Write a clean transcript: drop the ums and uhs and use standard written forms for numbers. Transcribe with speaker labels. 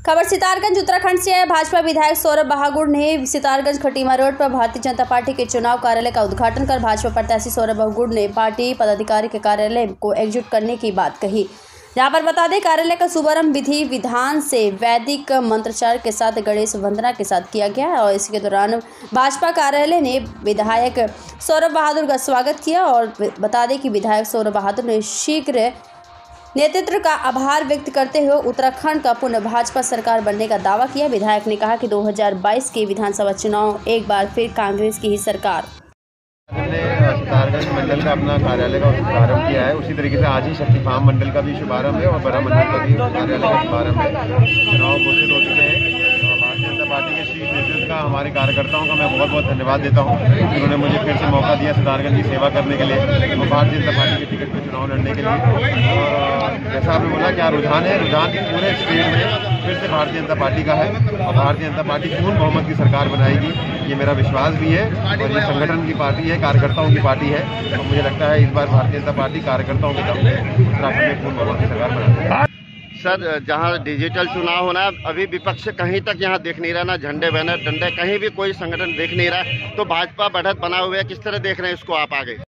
Speaker 1: खबर सितारगंज उत्तराखंड से है। भाजपा विधायक सौरभ बहागुड़ ने सितारगंज खटीमा रोड पर भारतीय जनता पार्टी के चुनाव कार्यालय का उद्घाटन कर भाजपा प्रत्याशी सौरभ बहागुड़ ने पार्टी पदाधिकारी के कार्यालय को एकजुट करने की बात कही। यहाँ पर बता दें, कार्यालय का शुभारंभ विधि विधान से वैदिक मंत्रोच्चार के साथ गणेश वंदना के साथ किया गया और इसके दौरान भाजपा कार्यालय ने विधायक सौरभ बहादुर का स्वागत किया और बता दें कि विधायक सौरभ बहादुर ने शीघ्र नेतृत्व का आभार व्यक्त करते हुए उत्तराखंड का पुनः भाजपा सरकार बनने का दावा किया। विधायक ने कहा कि 2022 के विधानसभा चुनाव एक बार फिर कांग्रेस की ही सरकार।
Speaker 2: हमने सितारगंज मंडल का अपना कार्यालय का शुभारंभ किया है। उसी तरीके से आज ही शक्ति फार्म मंडल का भी शुभारंभ है और बड़ा मंडल का भी कार्यालय का शुभारंभ है। चुनाव घोषित हो चुके हैं। भारतीय जनता पार्टी के शीर्ष नेतृत्व का, हमारे कार्यकर्ताओं का मैं बहुत बहुत धन्यवाद देता हूं। उन्होंने मुझे फिर से मौका दिया सितारगंज की सेवा करने के लिए और भारतीय जनता पार्टी के टिकट पर चुनाव लड़ने के लिए। और जैसा आपने बोला, क्या रुझान है, रुझान पूरे स्टेट में फिर से भारतीय जनता पार्टी का है और भारतीय जनता पार्टी पूर्ण बहुमत की सरकार बनाएगी, ये मेरा विश्वास भी है। और ये संगठन की पार्टी है, कार्यकर्ताओं की पार्टी है और मुझे लगता है इस बार भारतीय जनता पार्टी कार्यकर्ताओं के दम पे उत्तराखंड में पूर्ण बहुमत की सरकार बनाएगी।
Speaker 3: सर, जहां डिजिटल चुनाव होना है, अभी विपक्ष कहीं तक यहां देख नहीं रहा, ना झंडे बैनर डंडे, कहीं भी कोई संगठन देख नहीं रहा, तो भाजपा बढ़त बना हुआ है। किस तरह देख रहे हैं इसको आप आगे?